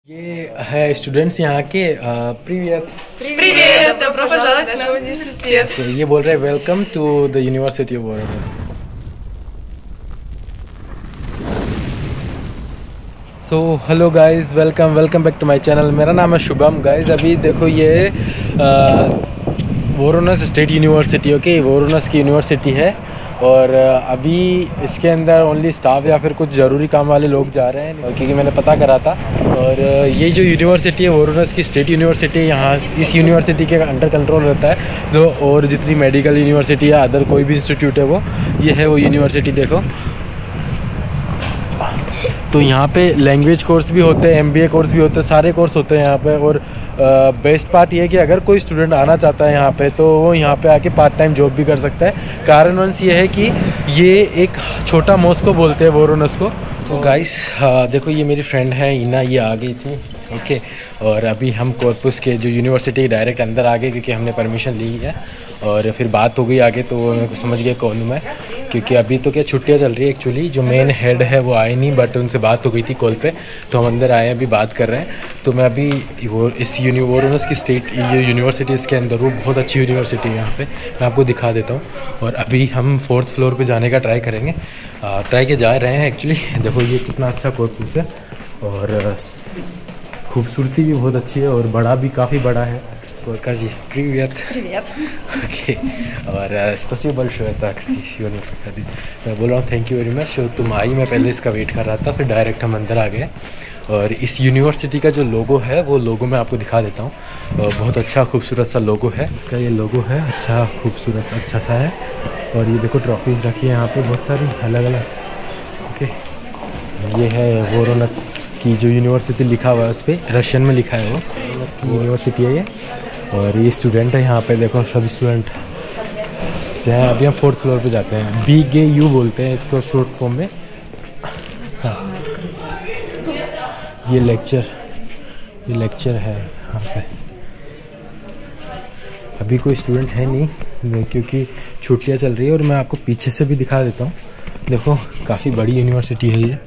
ये है स्टूडेंट्स यहाँ के प्रीवियत Привет! Добро пожаловать в наш университет! ये बोल रहे हैं welcome to the university of Voronezh. So hello guys, welcome back to my channel. मेरा नाम है शुभम। गाइस अभी देखो ये Voronezh state university, okay, Voronezh की यूनिवर्सिटी है और अभी इसके अंदर ओनली स्टाफ या फिर कुछ ज़रूरी काम वाले लोग जा रहे हैं क्योंकि मैंने पता करा था। और ये जो यूनिवर्सिटी है वोरोनस की स्टेट यूनिवर्सिटी, यहाँ इस यूनिवर्सिटी के अंडर कंट्रोल रहता है जो और जितनी मेडिकल यूनिवर्सिटी या अदर कोई भी इंस्टीट्यूट है वो ये है वो यूनिवर्सिटी। देखो तो यहाँ पे लैंग्वेज कोर्स भी होते हैं, MBA कोर्स भी होते हैं, सारे कोर्स होते हैं यहाँ पे। और बेस्ट पार्ट ये है कि अगर कोई स्टूडेंट आना चाहता है यहाँ पे तो वो यहाँ पे आके पार्ट टाइम जॉब भी कर सकता है। कारण वंश ये है कि ये एक छोटा मॉस्को बोलते हैं वोरोनस को। सो गाइस देखो ये मेरी फ्रेंड है इना, ये आ गई थी, ओके। और अभी हम कॉर्पस के जो यूनिवर्सिटी डायरेक्ट अंदर आ गए क्योंकि हमने परमिशन ली है और फिर बात हो गई आगे तो मेरे को समझ गया कौन हूँ मैं, क्योंकि अभी तो क्या छुट्टियाँ चल रही है एक्चुअली। जो मेन हेड है वो आए नहीं बट उनसे बात हो गई थी कॉल पे, तो हम अंदर आए हैं, अभी बात कर रहे हैं। तो मैं अभी वो इस वोरोनस की स्टेट यूनिवर्सिटी इसके अंदर, वो बहुत अच्छी यूनिवर्सिटी है यहाँ पे, मैं आपको दिखा देता हूँ। और अभी हम 4th फ्लोर पे जाने का ट्राई करेंगे, ट्राई के जा रहे हैं एक्चुअली। देखो ये कितना अच्छा कॉर्पस है और खूबसूरती भी बहुत अच्छी है और बड़ा भी काफ़ी बड़ा है। तो उसका जी привет. Привет! ओके और спасибо большое так сегодня приходить। मैं बोल रहा हूँ थैंक यू वेरी मच। तुम आई, मैं पहले इसका वेट कर रहा था, फिर डायरेक्ट हम अंदर आ गए। और इस यूनिवर्सिटी का जो लोगो है वो लोगो मैं आपको दिखा देता हूँ। बहुत अच्छा खूबसूरत सा लोगो है इसका, ये लोगो है अच्छा खूबसूरत अच्छा सा है। और ये देखो ट्रॉफीज़ रखी है यहाँ पे बहुत सारी अलग अलग, ओके। ये है वोरोनस की जो यूनिवर्सिटी लिखा हुआ है उस पर रशियन में लिखा है, वो वोरोनस की यूनिवर्सिटी है ये। और ये स्टूडेंट है यहाँ पे, देखो सब स्टूडेंट हैं। अभी हम 4th फ्लोर पे जाते हैं, BGU बोलते हैं इसको शॉर्ट फॉर्म में। हाँ ये लेक्चर है यहाँ पे। अभी कोई स्टूडेंट है नहीं क्योंकि छुट्टियाँ चल रही है। और मैं आपको पीछे से भी दिखा देता हूँ, देखो काफ़ी बड़ी यूनिवर्सिटी है ये।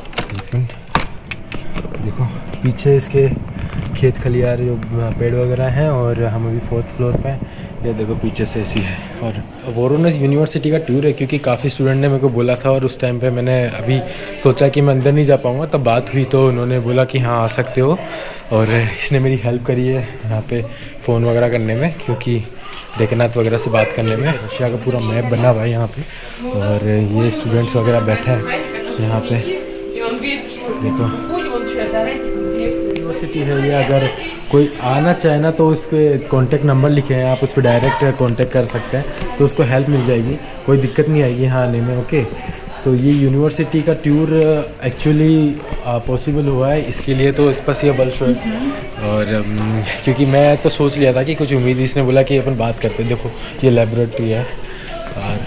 देखो पीछे इसके खेत खलियार जो पेड़ वगैरह हैं और हम अभी 4th फ्लोर पे हैं। ये देखो पीछे से ऐसी है। और वोरोनस यूनिवर्सिटी का टूर है क्योंकि काफ़ी स्टूडेंट ने मेरे को बोला था और उस टाइम पे मैंने अभी सोचा कि मैं अंदर नहीं जा पाऊँगा, तब बात हुई तो उन्होंने बोला कि हाँ आ सकते हो। और इसने मेरी हेल्प करी है यहाँ पे फ़ोन वगैरह करने में, क्योंकि डेकनाथ वगैरह से बात करने में। रशिया का पूरा मैप बना हुआ है यहाँ पे और ये स्टूडेंट्स वगैरह बैठे हैं यहाँ पे। देखो यूनिवर्सिटी है ये, अगर कोई आना चाहे ना तो उस पर कॉन्टेक्ट नंबर लिखे हैं, आप उस पर डायरेक्ट कांटेक्ट कर सकते हैं तो उसको हेल्प मिल जाएगी, कोई दिक्कत नहीं आएगी यहाँ आने में, ओके। सो ये यूनिवर्सिटी का टूर एक्चुअली पॉसिबल हुआ है इसके लिए तो स्पेसिबल शो है। और क्योंकि मैं तो सोच लिया था कि कुछ उम्मीद, इसने बोला कि अपन बात करते हैं। देखो ये लेबोरेटरी है और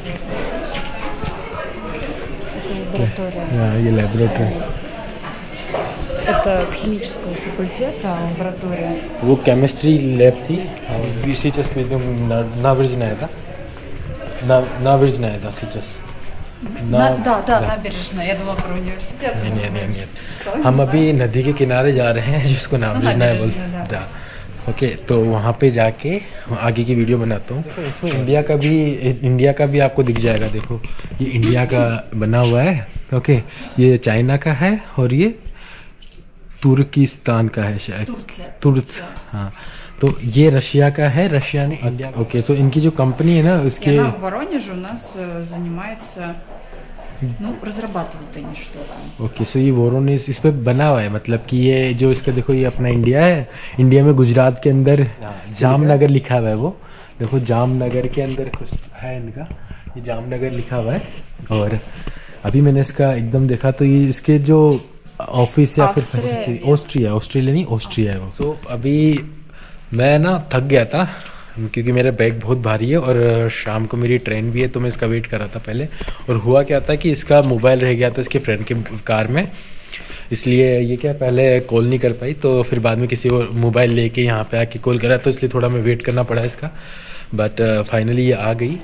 ये लेबोरेटरी है। Это с химического факультета лаборатория. वो केमिस्ट्री लैब थी, сейчас набережная, да? Набережная, да, сейчас. Да, набережная. Я думала про университет. नहीं, हम अभी नदी के किनारे जा रहे हैं जिसको नबेरेजनाय बोलते हैं, ओके। तो वहाँ पे जाके आगे की वीडियो बनाता हूँ। इसमें इंडिया का भी आपको दिख जाएगा। देखो ये इंडिया का बना हुआ है, ओके। ये चाइना का है और ये तुर्किस्तान का है शायद, तुर्क, हाँ। तो ये रशिया का है, रशिया ने इंडिया, ओके। तो इनकी जो कंपनी है ना उसके в Воронеже у нас занимается, разрабатывают они что-то. ओके। सो ये वोरोनस इस पे बना हुआ है, मतलब कि ये जो इसका देखो ये अपना इंडिया है, इंडिया में गुजरात के अंदर जामनगर लिखा हुआ है। वो देखो जामनगर के अंदर कुछ है इनका, ये जामनगर लिखा हुआ है। और अभी मैंने इसका एकदम देखा तो ये इसके जो ऑफिस या फिर ऑस्ट्रिया है वो। सो अभी मैं ना थक गया था क्योंकि मेरा बैग बहुत भारी है और शाम को मेरी ट्रेन भी है, तो मैं इसका वेट कर रहा था पहले। और हुआ क्या था कि इसका मोबाइल रह गया था इसके फ्रेंड के कार में, इसलिए ये क्या पहले कॉल नहीं कर पाई, तो फिर बाद में किसी और मोबाइल लेके यहाँ पे आके कॉल करा, तो इसलिए थोड़ा मैं वेट करना पड़ा इसका। बट फाइनली ये आ गई।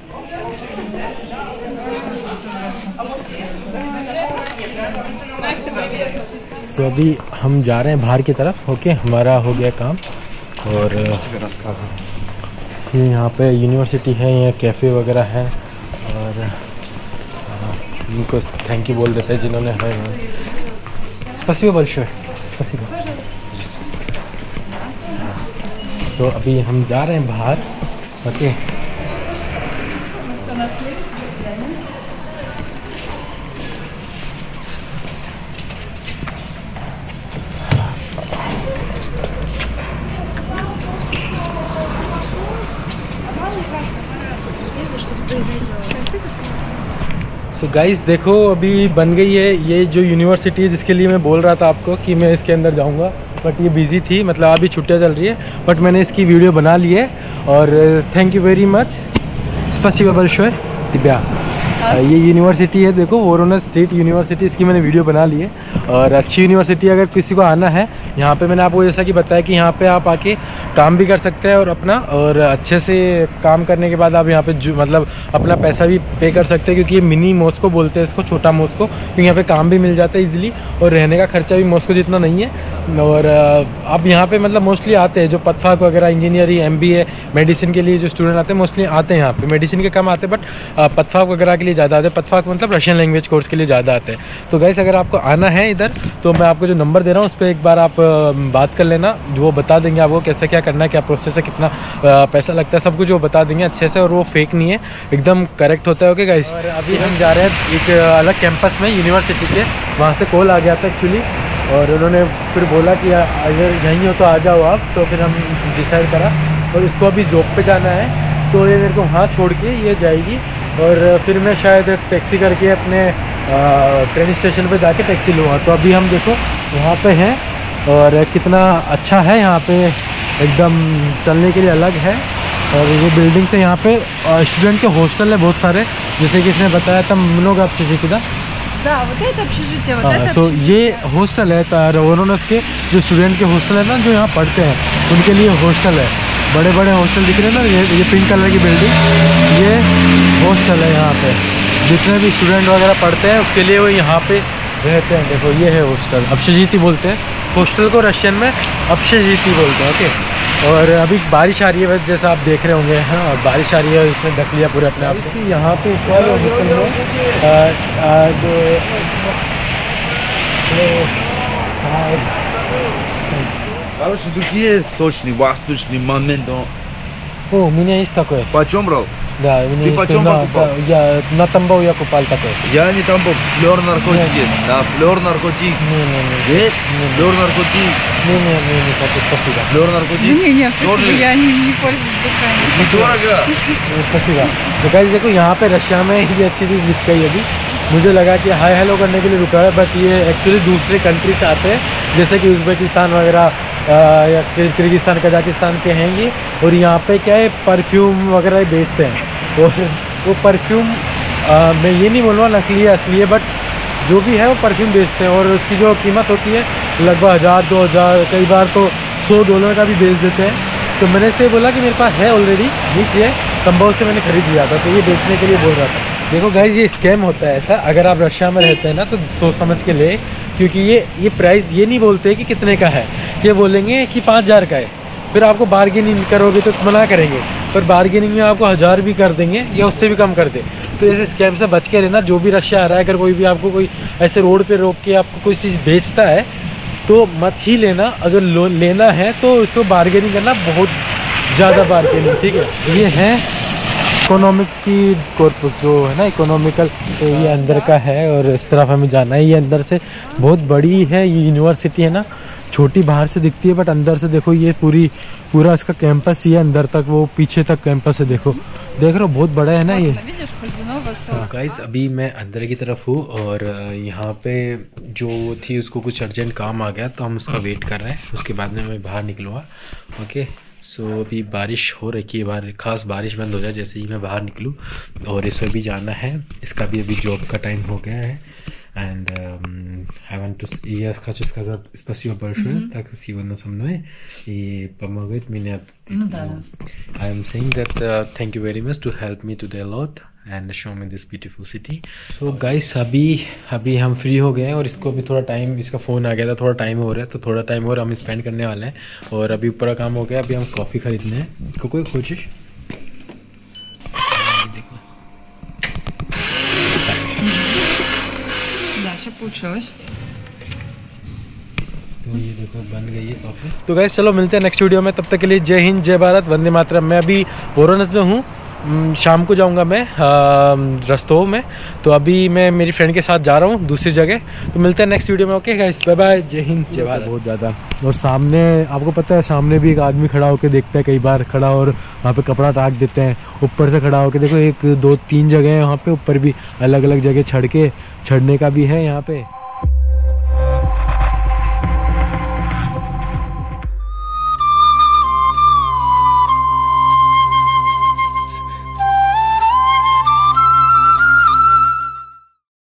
तो अभी हम जा रहे हैं बाहर की तरफ। ओके, हमारा हो गया काम। और ये यहाँ पे यूनिवर्सिटी है, यहाँ कैफ़े वगैरह है। और उनको थैंक यू बोल देते हैं जिन्होंने हमें। स्पसिबो большое, स्पसिबो। तो अभी हम जा रहे हैं बाहर। ओके, सो गाइस देखो अभी बन गई है ये जो यूनिवर्सिटी है जिसके लिए मैं बोल रहा था आपको कि मैं इसके अंदर जाऊंगा, बट ये बिज़ी थी, मतलब अभी छुट्टियां चल रही है, बट मैंने इसकी वीडियो बना ली है। और थैंक यू वेरी मच, स्पसिबो большое тебя। ये यूनिवर्सिटी है, देखो वोरोनोज स्टेट यूनिवर्सिटी, इसकी मैंने वीडियो बना ली है। और अच्छी यूनिवर्सिटी, अगर किसी को आना है यहाँ पे, मैंने आपको जैसा कि बताया कि यहाँ पे आप आके काम भी कर सकते हैं और अपना, और अच्छे से काम करने के बाद आप यहाँ पे मतलब अपना पैसा भी पे कर सकते हैं, क्योंकि ये मिनी मॉस्को बोलते हैं इसको, छोटा मॉस्को, क्योंकि यहाँ पे काम भी मिल जाता है इजीली और रहने का खर्चा भी मॉस्को जितना नहीं है। और आप यहाँ पे मतलब मोस्टली आते हैं जो पदफाक वगैरह, इंजीनियरिंग, MBA, मेडिसिन के लिए जो स्टूडेंट आते हैं मोस्टली आते हैं यहाँ पे। मेडिसिन के कम आते हैं, बट पदफाक वगैरह के लिए ज़्यादा आते हैं। पदफाक मतलब रशियन लैंग्वेज कोर्स के लिए ज़्यादा आते हैं। तो गाइस अगर आपको आना है इधर, तो मैं आपको जो नंबर दे रहा हूँ उस पर एक बार आप बात कर लेना, वो बता देंगे आपको कैसे क्या करना है, क्या प्रोसेस है, कितना पैसा लगता है, सब कुछ वो बता देंगे अच्छे से। और वो फेक नहीं है, एकदम करेक्ट होता है। ओके गाइस, और अभी हम जा रहे हैं एक अलग कैंपस में यूनिवर्सिटी के, वहाँ से कॉल आ गया था एक्चुअली, और उन्होंने फिर बोला कि अगर यहीं हो तो आ जाओ आप। तो फिर हम डिसाइड करा, और इसको अभी जॉब पे जाना है, तो ये मेरे को वहाँ छोड़ के ये जाएगी, और फिर मैं शायद टैक्सी करके अपने ट्रेन स्टेशन पे जाके टैक्सी लूँगा। तो अभी हम देखो वहाँ पे हैं, और कितना अच्छा है यहाँ पे, एकदम चलने के लिए अलग है। और ये बिल्डिंग से यहाँ पे स्टूडेंट के हॉस्टल है बहुत सारे, जैसे कि इसने बताया था много общежитий, Да, вот это общежитие, вот это सो общежитие. ये हॉस्टल है वोरोनोज के जो स्टूडेंट के हॉस्टल है ना, जो यहाँ पढ़ते हैं उनके लिए हॉस्टल है। बड़े बड़े हॉस्टल दिख रहे हैं ना, ये पिंक कलर की बिल्डिंग, ये हॉस्टल है। यहाँ पे जितने भी स्टूडेंट वगैरह पढ़ते हैं उसके लिए वो यहाँ पे रहते हैं। देखो ये है हॉस्टल, общежитие बोलते हैं हॉस्टल को, रशियन में общежитие बोलते हैं। ओके, और अभी बारिश आ रही है जैसा आप देख रहे होंगे, हाँ बारिश आ रही है, इसमें ढक लिया पूरे अपने आप को। यहाँ पे इस वाले हॉस्टल में Короче, тут есть сочный восточный момент. О, у меня есть такой. Почем брал? Да, у меня Ты есть. почем покупал? Я на Тамбов я купал такой. Я не там был. Флёр наркотик есть. Да, флёр наркотик. Не. Есть? Флёр наркотик. Не, такой, спасибо. Флёр Да наркотик. не, спасибо, Тоже я не пользуюсь духами. недорого. स्पसिबा। तो गाइस देखो यहाँ पे रशिया में ये अच्छी चीज़ दिख गई अभी, मुझे लगा कि हाय हेलो करने के लिए रुका है, बट ये एक्चुअली दूसरे कंट्री से आते हैं, जैसे कि उज़्बेकिस्तान वगैरह या किर्गिस्तान, कजाकिस्तान के हैं ये। और यहाँ पे क्या है, परफ्यूम वगैरह बेचते हैं, और वो परफ्यूम मैं ये नहीं बोलूँगा नकली है असली है, बट जो भी है वो परफ्यूम बेचते हैं, और उसकी जो कीमत होती है लगभग 1000-2000, कई बार तो $100 का भी बेच देते हैं। तो मैंने से बोला कि मेरे पास है ऑलरेडी, नीचे तंबाऊ से मैंने खरीद लिया था, तो ये बेचने के लिए बोल रहा था। देखो गाइज ये स्कैम होता है ऐसा, अगर आप रशिया में रहते हैं ना तो सोच समझ के ले, क्योंकि ये प्राइस ये नहीं बोलते कि कितने का है, ये बोलेंगे कि 5000 का है, फिर आपको बार्गेनिंग करोगे तो मना करेंगे, पर बार्गेनिंग में आपको 1000 भी कर देंगे या उससे भी कम कर दे। तो ऐसे स्कैम से बच के रहना, जो भी रशिया आ रहा है, अगर कोई भी आपको कोई ऐसे रोड पे रोक के आपको कोई चीज़ बेचता है तो मत ही लेना। अगर लेना है तो इसको बार्गेनिंग करना, बहुत ज़्यादा बार्गेनिंग, ठीक है। ये है इकोनॉमिक्स की कॉर्पस जो है ना, इकोनॉमिकल, तो ये अंदर का है और इस तरफ हमें जाना है। ये अंदर से बहुत बड़ी है, ये यूनिवर्सिटी है ना, छोटी बाहर से दिखती है बट अंदर से देखो ये पूरा इसका कैंपस ही है, अंदर तक वो पीछे तक कैंपस है। देखो देख रहे हो, बहुत बड़ा है ना ये। गाइस अभी मैं अंदर की तरफ हूँ और यहाँ पे जो थी उसको कुछ अर्जेंट काम आ गया तो हम उसका वेट कर रहे हैं, उसके बाद में मैं बाहर निकलूँगा। ओके सो अभी बारिश हो रखी है बाहर, खास बारिश बंद हो जाए जैसे ही मैं बाहर निकलूँ। और इसे भी जाना है, इसका भी अभी जॉब का टाइम हो गया है। And I want to... Я хочу сказать спасибо большое, так сегодня со мной и помогает меня. Ну да. I am saying that thank you very much to help me today a lot. And show me this beautiful city. So guys अभी हम फ्री हो गए हैं और इसको भी थोड़ा टाइम, इसका फ़ोन आ गया था, थोड़ा टाइम हो रहा है, तो थोड़ा टाइम और हम स्पेंड करने वाले हैं। और अभी ऊपर काम हो गया, अभी हम कॉफ़ी खरीदने हैं। इसको कोई कोशिश देखो, получилось। तो ये देखो बन गई है कॉफ़ी। तो गाइस चलो मिलते हैं नेक्स्ट वीडियो में, तब तक के लिए जय हिंद, जय भारत, वंदे मातरम। मैं अभी वोरोनस में हूँ, शाम को जाऊँगा मैं रस्तोव में, तो अभी मैं मेरी फ्रेंड के साथ जा रहा हूँ दूसरी जगह। तो मिलते हैं नेक्स्ट वीडियो में। ओके गाइस, बाय बाय, जय हिंद, जय भारत। बहुत ज़्यादा, और सामने आपको पता है, सामने भी एक आदमी खड़ा होकर देखता है, कई बार खड़ा और वहाँ पे कपड़ा टाक देते हैं ऊपर से खड़ा होकर। देखो 1 2 3 जगह है वहाँ पे, ऊपर भी अलग अलग जगह चढ़ने का भी है यहाँ पे।